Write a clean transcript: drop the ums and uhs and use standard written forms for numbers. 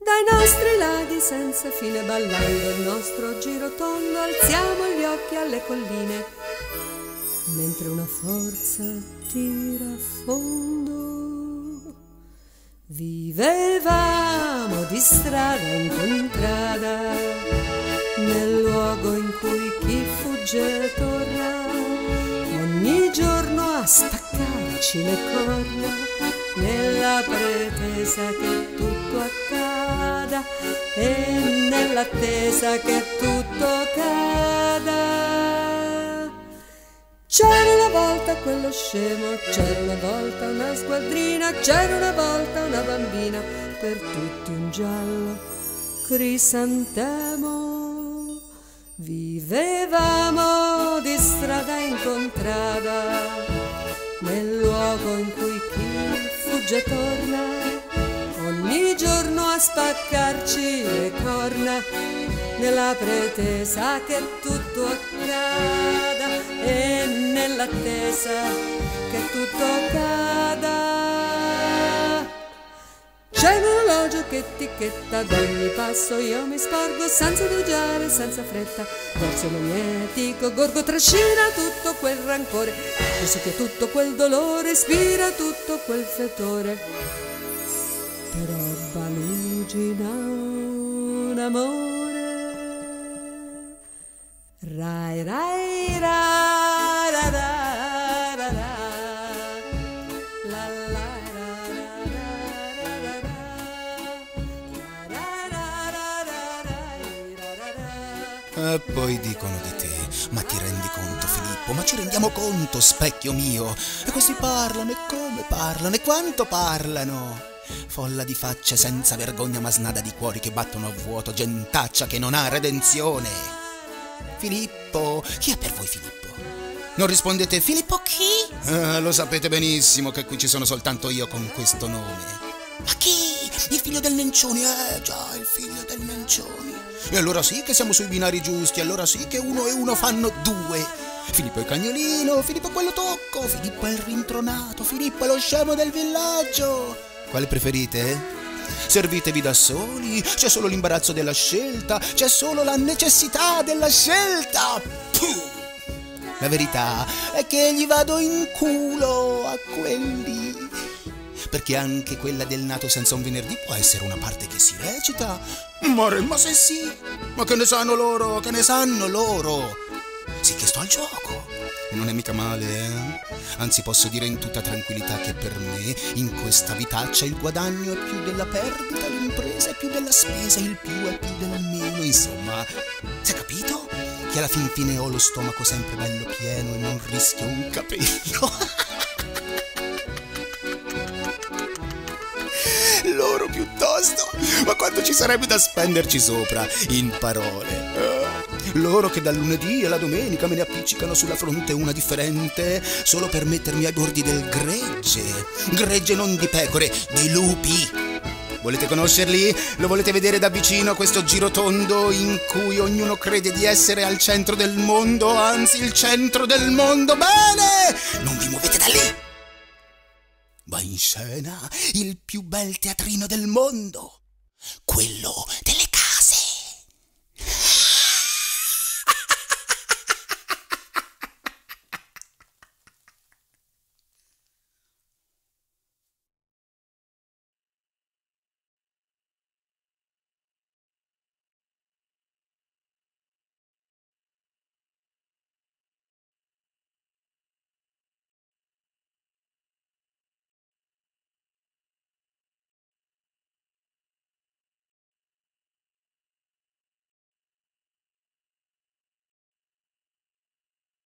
Dai nostri laghi senza fine ballando il nostro giro tondo, alziamo gli occhi alle colline, mentre una forza tira a fondo. Vivevamo di strada in contrada, nel luogo in cui chi fugge torna, ogni giorno a spaccarci le corna, nella pretesa che tutto accada e nell'attesa che tutto cada. C'era una volta quello scemo, c'era una volta una squadrina, c'era una volta una bambina, per tutti un giallo crisantemo. Vivevamo di strada in contrada, nel luogo in cui chi fugge torna, ogni giorno a spaccarci le corna, nella pretesa che tutto accada e nell'attesa che tutto accada. C'è un orologio che ticchetta, ad ogni passo io mi sporgo, senza indugiare, senza fretta, verso magnetico gorgo trascina tutto quel rancore, risucchia tutto quel dolore, ispira tutto quel fetore. Però balugina un amore. Rai rai ra ra ra ra ra, la la ra ra ra ra ra. E poi dicono di te, ma ti rendi conto Filippo, ma ci rendiamo conto, specchio mio? E questi parlano, e come parlano, e quanto parlano? Folla di facce senza vergogna, ma snada di cuori che battono a vuoto, gentaccia che non ha redenzione. Filippo, chi è per voi Filippo? Non rispondete Filippo chi? Lo sapete benissimo che qui ci sono soltanto io con questo nome. Ma chi? Il figlio del Nencioni, già, il figlio del Nencioni. E allora sì che siamo sui binari giusti, allora sì che uno e uno fanno due. Filippo è il cagnolino, Filippo è quello tocco, Filippo è il rintronato, Filippo è lo scemo del villaggio. Quale preferite? Servitevi da soli, c'è solo l'imbarazzo della scelta, c'è solo la necessità della scelta. Puh! La verità è che gli vado in culo a quelli, perché anche quella del nato senza un venerdì può essere una parte che si recita. Ma se sì, ma che ne sanno loro, che ne sanno loro? Sì che sto al gioco. E non è mica male, Anzi posso dire in tutta tranquillità che per me in questa vitaccia il guadagno è più della perdita, l'impresa è più della spesa, il più è più del meno. Insomma, si è capito? Che alla fin fine ho lo stomaco sempre bello pieno e non rischio un capello. Loro piuttosto, ma quanto ci sarebbe da spenderci sopra in parole. Loro che dal lunedì alla domenica me ne appiccicano sulla fronte una differente solo per mettermi ai bordi del gregge. Gregge non di pecore, di lupi. Volete conoscerli? Lo volete vedere da vicino questo girotondo in cui ognuno crede di essere al centro del mondo, anzi il centro del mondo? Bene! Non vi muovete da lì! Va in scena il più bel teatrino del mondo, quello delle